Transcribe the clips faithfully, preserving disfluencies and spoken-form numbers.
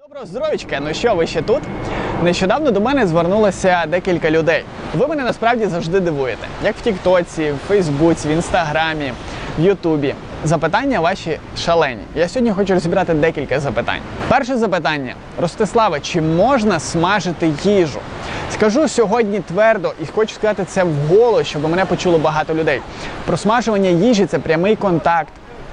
Доброго здоров'ячка! Ну що, ви ще тут? Нещодавно до мене звернулося декілька людей. Ви мене насправді завжди дивуєте. Як в Тіктоці, в Фейсбуці, в Інстаграмі, в Ютубі. Запитання ваші шалені. Я сьогодні хочу розібрати декілька запитань. Перше запитання. Ростиславе, чи можна смажити їжу? Скажу сьогодні твердо і хочу сказати це вголос, щоб мене почуло багато людей. Просмажування їжі – це прямий контакт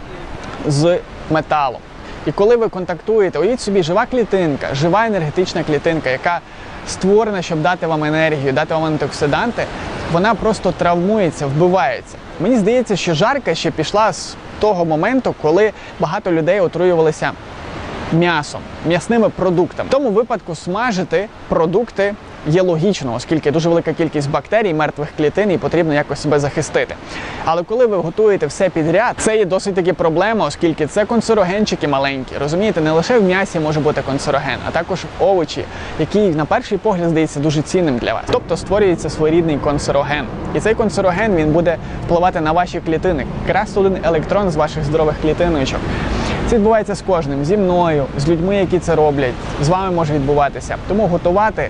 з металом. І коли ви контактуєте, уявіть собі, жива клітинка, жива енергетична клітинка, яка створена, щоб дати вам енергію, дати вам антиоксиданти, вона просто травмується, вбивається. Мені здається, що жарка ще пішла з того моменту, коли багато людей отруювалися м'ясом, м'ясними продуктами. В тому випадку смажити продукти є логічно, оскільки дуже велика кількість бактерій, мертвих клітин, і потрібно якось себе захистити. Але коли ви готуєте все підряд, це є досить таки проблема, оскільки це канцерогенчики маленькі. Розумієте, не лише в м'ясі може бути канцероген, а також овочі, який на перший погляд здається дуже цінним для вас. Тобто створюється своєрідний канцероген. І цей канцероген, він буде впливати на ваші клітини. Красти один електрон з ваших здорових клітиночок. Це відбувається з кожним, зі мною, з людьми, які це роблять, з вами може відбуватися. Тому готувати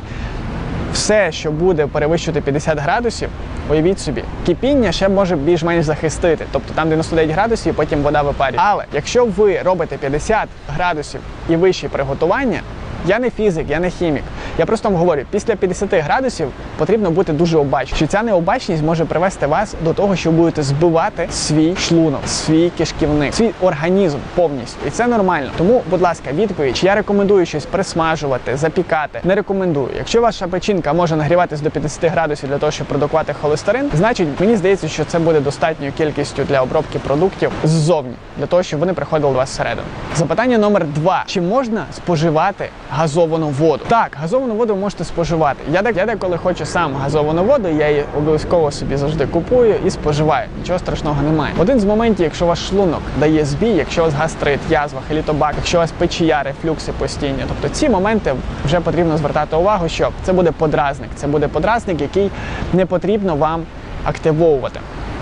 все, що буде перевищувати п'ятдесят градусів, уявіть собі, кипіння ще може більш-менш захистити. Тобто там дев'яносто дев'ять градусів і потім вода випарює. Але якщо ви робите п'ятдесят градусів і вище приготування, я не фізик, я не хімік. Я просто вам говорю, після п'ятдесяти градусів потрібно бути дуже обачним. Що ця необачність може привести вас до того, що будете збивати свій шлунок, свій кишківник, свій організм повністю. І це нормально. Тому, будь ласка, відповідь, чи я рекомендую щось присмажувати, запікати, не рекомендую. Якщо ваша печінка може нагріватись до п'ятдесяти градусів для того, щоб продукувати холестерин, значить, мені здається, що це буде достатньою кількістю для обробки продуктів ззовні, для того, щоб вони приходили до вас всередину. Запитання номер два. Чи можна споживати газовану воду? Так, газовану воду ви можете споживати. Я, дек, я деколи хочу сам газовану воду, я її обов'язково собі завжди купую і споживаю. Нічого страшного немає. Один з моментів, якщо ваш шлунок дає збій, якщо у вас гастрит, язва, хелітобак, якщо у вас печія, рефлюкси постійні, тобто ці моменти вже потрібно звертати увагу, що це буде подразник. Це буде подразник, який не потрібно вам активовувати.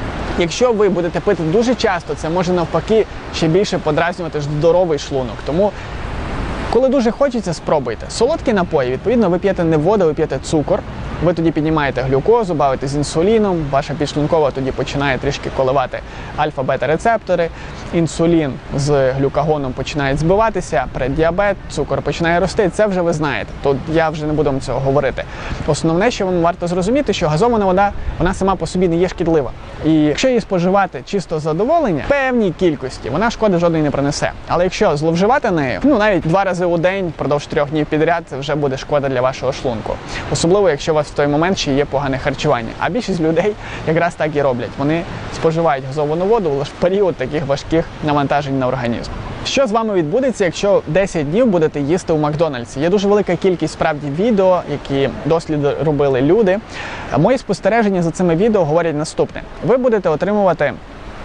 Якщо ви будете пити дуже часто, це може навпаки ще більше подразнювати здоровий шлунок. Тому коли дуже хочеться, спробуйте. Солодкі напої, відповідно, ви п'єте не воду, ви п'єте цукор. Ви тоді піднімаєте глюкозу, бавите з інсуліном, ваша підшлункова тоді починає трішки коливати альфа-бета-рецептори, інсулін з глюкагоном починає збиватися, преддіабет, цукор починає рости, це вже ви знаєте, то я вже не буду вам цього говорити. Основне, що вам варто зрозуміти, що газована вода, вона сама по собі не є шкідлива. І якщо її споживати чисто з задоволення, в певній кількості, вона шкоди жодної не принесе. Але якщо зловживати нею, ну навіть два рази у день, впродовж трьох днів підряд, це вже буде шкода для вашого шлунку. Особливо, якщо у вас в той момент ще є погане харчування. А більшість людей якраз так і роблять. Вони споживають газовану воду лише в період таких важких навантажень на організм. Що з вами відбудеться, якщо десять днів будете їсти у Макдональдсі? Є дуже велика кількість справді відео, які досліди робили люди. Мої спостереження за цими відео говорять наступне. Ви будете отримувати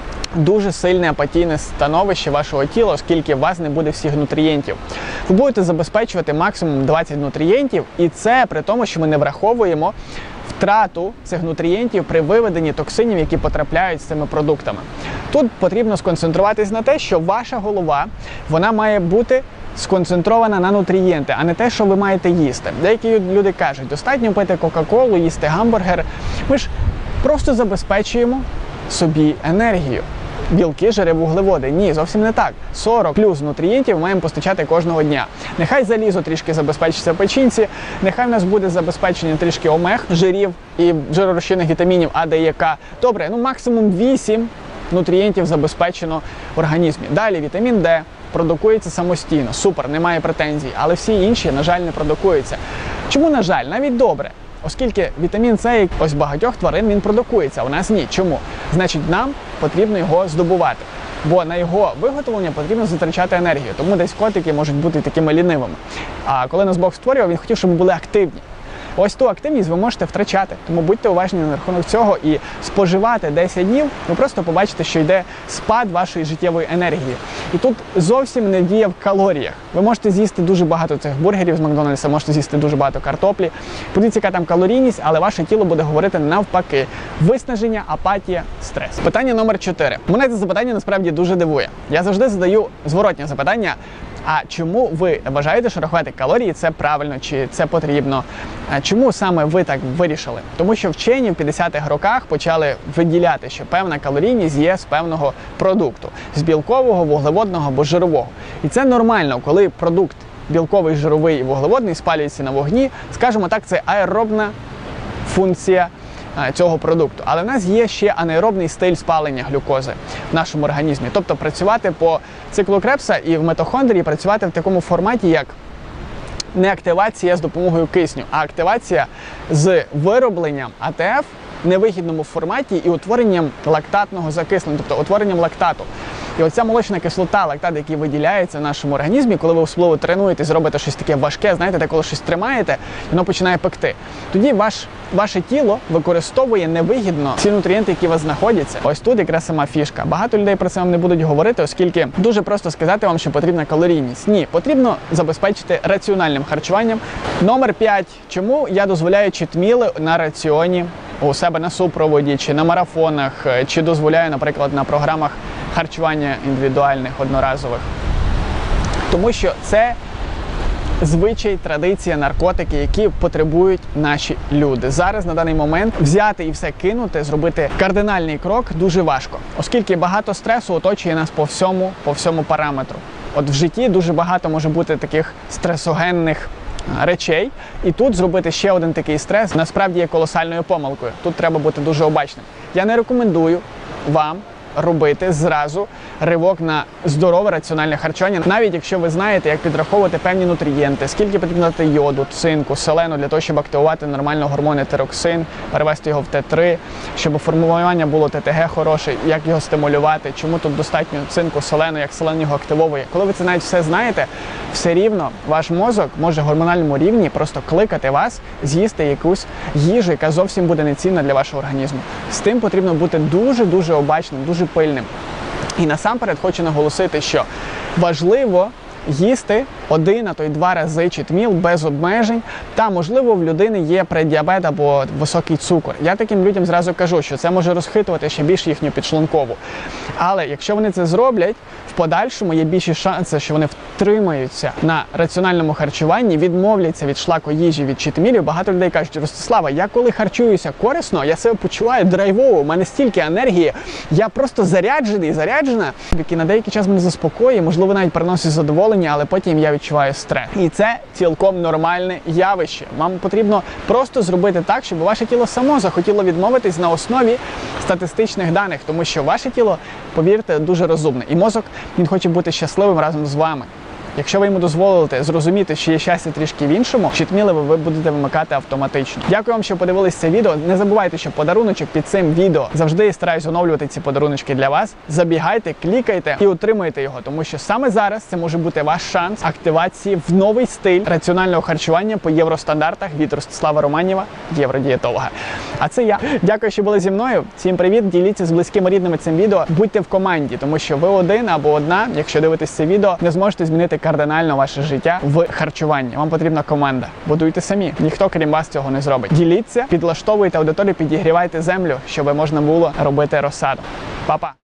дуже сильне апатійне становище вашого тіла, оскільки у вас не буде всіх нутрієнтів. Ви будете забезпечувати максимум двадцять нутрієнтів, і це при тому, що ми не враховуємо втрату цих нутрієнтів при виведенні токсинів, які потрапляють з цими продуктами. Тут потрібно сконцентруватись на те, що ваша голова, вона має бути сконцентрована на нутрієнти, а не те, що ви маєте їсти. Деякі люди кажуть, достатньо пити кока-колу, їсти гамбургер. Ми ж просто забезпечуємо собі енергію. Білки, жири, вуглеводи. Ні, зовсім не так. сорок плюс нутрієнтів маємо постачати кожного дня. Нехай залізо трішки забезпечиться в печінці, нехай в нас буде забезпечення трішки омег, жирів і жиророзчинних вітамінів А, Д, Е, К. Добре, ну максимум вісім нутрієнтів забезпечено в організмі. Далі вітамін Д продукується самостійно. Супер, немає претензій. Але всі інші, на жаль, не продукуються. Чому, на жаль? Навіть добре. Оскільки вітамін С, ось багатьох тварин, він продукується, а у нас ні. Чому? Значить, нам потрібно його здобувати. Бо на його виготовлення потрібно затрачати енергію. Тому десь котики можуть бути такими лінивими. А коли нас Бог створював, він хотів, щоб ми були активні. Ось ту активність ви можете втрачати. Тому будьте уважні на рахунок цього і споживати десять днів, ви просто побачите, що йде спад вашої життєвої енергії. І тут зовсім не діє в калоріях. Ви можете з'їсти дуже багато цих бургерів з Макдональдса, можете з'їсти дуже багато картоплі. Подивіться, яка там калорійність, але ваше тіло буде говорити навпаки. Виснаження, апатія, стрес. Питання номер чотири. Мене це запитання насправді дуже дивує. Я завжди задаю зворотнє запитання. А чому ви вважаєте, що рахувати калорії це правильно, чи це потрібно? Чому саме ви так вирішили? Тому що вчені в п'ятдесятих роках почали виділяти, що певна калорійність є з певного продукту, з білкового, вуглеводного або жирового. І це нормально, коли продукт білковий, жировий і вуглеводний спалюється на вогні, скажімо так, це аеробна функція цього продукту. Але в нас є ще анаеробний стиль спалення глюкози в нашому організмі. Тобто працювати по циклу Кребса і в митохондрії працювати в такому форматі, як не активація з допомогою кисню, а активація з виробленням А Т Ф в невигідному форматі і утворенням лактатного закислення, тобто утворенням лактату. І оця молочна кислота, лактат, який виділяється в нашому організмі, коли ви особливо тренуєтесь, робите щось таке важке, знаєте, коли щось тримаєте, воно починає пекти. Тоді ваш, ваше тіло використовує невигідно ці нутрієнти, які у вас знаходяться. Ось тут якраз сама фішка. Багато людей про це вам не будуть говорити, оскільки дуже просто сказати вам, що потрібна калорійність. Ні, потрібно забезпечити раціональним харчуванням. Номер п'ять. Чому я дозволяю читміли на раціоні у себе на супроводі, чи на марафонах, чи дозволяю, наприклад, на програмах харчування індивідуальних, одноразових? Тому що це звичай, традиція, наркотики, які потребують наші люди. Зараз, на даний момент, взяти і все кинути, зробити кардинальний крок дуже важко, оскільки багато стресу оточує нас по всьому, по всьому параметру. От в житті дуже багато може бути таких стресогенних речей, і тут зробити ще один такий стрес насправді є колосальною помилкою. Тут треба бути дуже обачним. Я не рекомендую вам робити зразу ривок на здорове раціональне харчування, навіть якщо ви знаєте, як підраховувати певні нутрієнти, скільки потрібно дати йоду, цинку, селену для того, щоб активувати нормально гормон тироксин, перевести його в Т три, щоб формування було Т Т Г хороше, як його стимулювати, чому тут достатньо цинку, селену, як селен його активовує. Коли ви це навіть все знаєте, все рівно ваш мозок може в гормональному рівні просто кликати вас з'їсти якусь їжу, яка зовсім буде нецінна для вашого організму. З тим потрібно бути дуже-дуже обачним, дуже пильним. І насамперед хочу наголосити, що важливо їсти один, а то й два рази читміл без обмежень, та, можливо, в людини є преддіабет або високий цукор. Я таким людям зразу кажу, що це може розхитувати ще більше їхню підшлункову. Але якщо вони це зроблять, в подальшому є більші шанси, що вони втримаються на раціональному харчуванні, відмовляться від шлаку їжі, від читмілів. Багато людей кажуть: Ростислава, я коли харчуюся корисно, я себе почуваю драйвово, у мене стільки енергії, я просто заряджений, заряджена, який на деякий час мене заспокоює, можливо, навіть приносить задоволення, але потім я відчуваю стрес. І це цілком нормальне явище. Вам потрібно просто зробити так, щоб ваше тіло само захотіло відмовитись на основі статистичних даних, тому що ваше тіло, повірте, дуже розумне. І мозок, він хоче бути щасливим разом з вами. Якщо ви йому дозволите зрозуміти, що є щастя трішки в іншому, читміли ви будете вимикати автоматично. Дякую вам, що подивились це відео. Не забувайте, що подаруночок під цим відео. Завжди я стараюсь оновлювати ці подаруночки для вас. Забігайте, клікайте і отримуйте його, тому що саме зараз це може бути ваш шанс активації в новий стиль раціонального харчування по євростандартах від Ростислава Романєва, євродієтолога. А це я. Дякую, що були зі мною. Всім привіт, діліться з близькими рідними цим відео. Будьте в команді, тому що ви один або одна, якщо дивитесь це відео, не зможете змінити кардинально ваше життя в харчуванні. Вам потрібна команда. Будуйте самі. Ніхто, крім вас, цього не зробить. Діліться, підлаштовуйте аудиторію, підігрівайте землю, щоб можна було робити розсаду. Па-па!